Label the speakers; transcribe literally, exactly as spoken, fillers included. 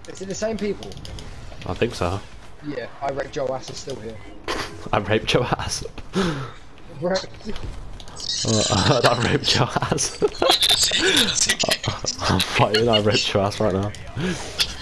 Speaker 1: Is it the same people?
Speaker 2: I think so.
Speaker 1: Yeah, I reckon Joe Ass is still here.
Speaker 2: I raped your ass.
Speaker 1: Right.
Speaker 2: uh, I raped your ass. I'm fighting, I raped your ass right now.